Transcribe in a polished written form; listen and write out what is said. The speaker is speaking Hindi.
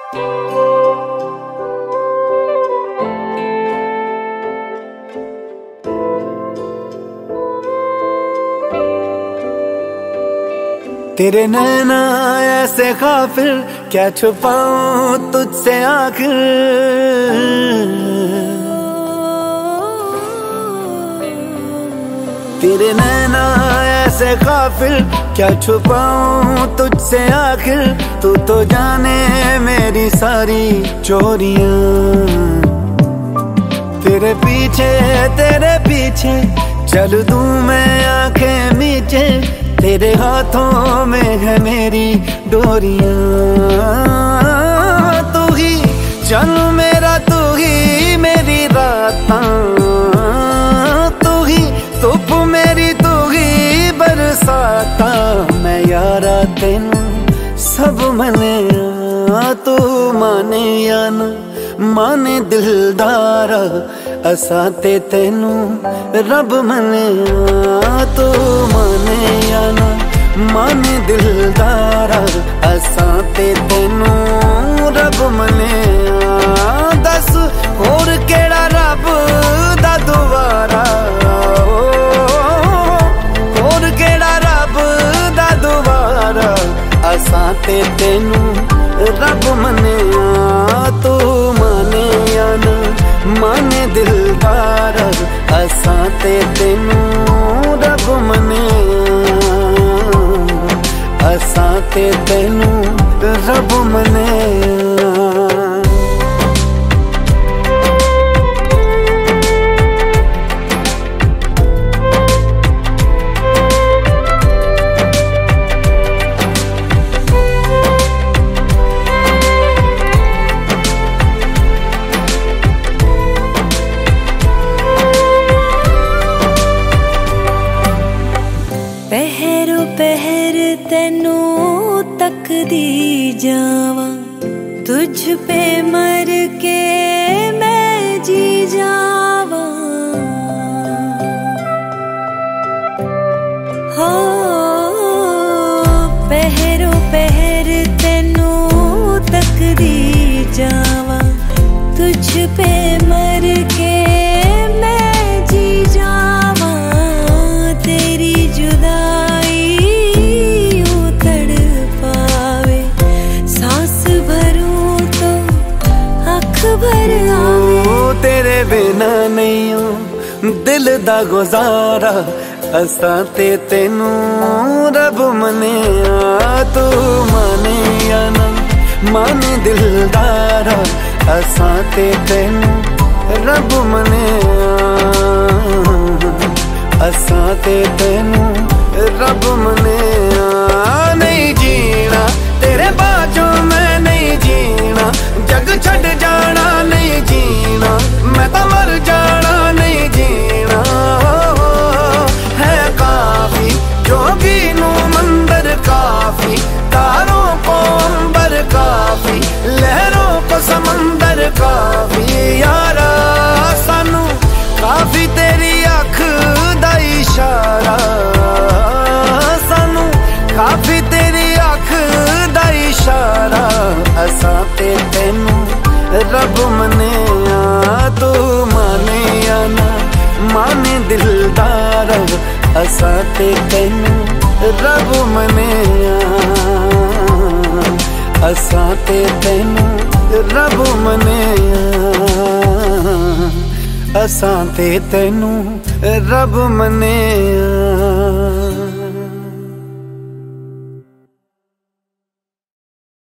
तेरे नैना ऐसे काफिर, क्या छुपाऊं तुझसे आखिर। तेरे नैना ऐसे काफिर, क्या छुपाऊं तुझसे आखिर। तू तो जाने मेरी सारी चोरियां। तेरे पीछे चल दूं मैं आंखें मीचे। तेरे हाथों में है मेरी डोरियां। तू ही चैन मेरा, तू ही मेरी रातां। तू ही धुप मेरी, तू ही बरसाता। मैं यारा तेनू सब मने, तू माने या ना माने दिलदारा। असां ते तेनू रब मने, तू माने या ना माने दिलदारा। असां ते तेनू रब मने। दस होर केड़ा रब दा दुआरा। होर केड़ा रब दा दुआरा। असां ते तेनू रब मने, तू माने या ना माने दिलदार। असां ते तेनू रब मने, असां ते तेनू रब मने। पहरो पहर तेनू तकदी जावां। तुझ पे मर के मैं जी जावां। हो पहरो पहर तेनू तकदी जावां। तुझ पे मर के मैं जी जावां। तेरी जुदाई यूं तड़पावे, सांस भरूं तो अख भर आवे। तेरे बिना नहीं हो दिल दा गुजारा। असां ते तेनू रब मने, तू माने या ना माने दिलदारा। असां ते तेनू रब मने, असां ते तेनू रब मने। नहीं जीना तेरे बाजों मैं नहीं जीना। जग छड़ जाना नहीं जीना। मैं तो मर जाना नहीं जीना। है काफी जोगी नू मंदिर काफी। तारों को अंबर काफी, लहरों को समंदर काफी। यारा सानू काफी तेरी अख दा इशारा। सानू काफी तेरी अख दा इशारा। असां ते तेनू रब मने, तू माने या ना माने दिलदार। असां ते तेनू रब मने, असां ते तेनू रब मने। असां ते तेनू रब मने।